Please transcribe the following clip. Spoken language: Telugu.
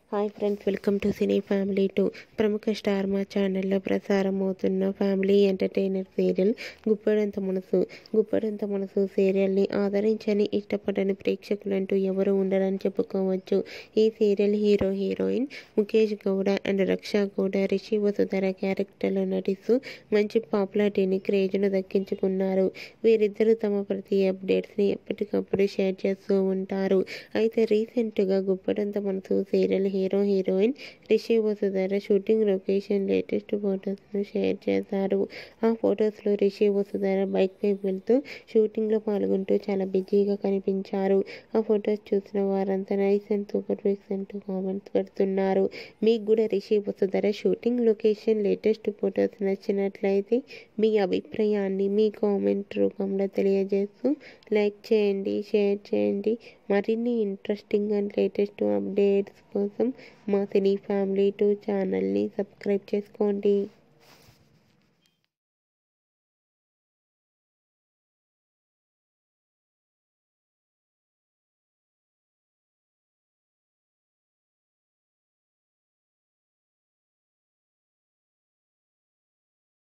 Hi friends, welcome to cine family 2. ప్రముఖ స్టార్ మా ఛానల్లో ప్రసారం అవుతున్న ఫ్యామిలీ ఎంటర్టైనర్ సీరియల్ గుప్పడంత మనసు సీరియల్ని ఆదరించని ఇష్టపడని ప్రేక్షకులంటూ ఎవరు ఉండరని చెప్పుకోవచ్చు. ఈ serial heroine Mukesh Gowda and rakshagowda Rishi Vasudhara క్యారెక్టర్లో నటిస్తూ మంచి పాపులారిటీని క్రేజ్ను దక్కించుకున్నారు. వీరిద్దరూ తమ ప్రతి అప్డేట్స్ని ఎప్పటికప్పుడు షేర్ చేస్తూ ఉంటారు. అయితే రీసెంట్గా Guppedantha Manasu serial heroine Rishi Vasudhara shooting location latest ఫొటోస్ను షేర్ చేశారు. ఆ ఫొటోస్లో రిషి వసుధర బైక్ పై వెళ్తూ షూటింగ్లో పాల్గొంటూ చాలా బిజీగా కనిపించారు. ఆ ఫొటోస్ చూసిన వారంతా నైస్ అండ్ సూపర్ పిక్స్ అంటూ కామెంట్స్ పెడుతున్నారు. మీకు కూడా Rishi Vasudhara shooting location latest photos నచ్చినట్లయితే మీ అభిప్రాయాన్ని మీ కామెంట్ రూపంలో తెలియజేస్తూ లైక్ చేయండి, షేర్ చేయండి. మరిన్ని ఇంట్రెస్టింగ్ అండ్ లేటెస్ట్ అప్డేట్స్ కోసం మా సినీ ఫ్యామిలీ 2 ఛానల్ని సబ్స్క్రైబ్ చేసుకోండి.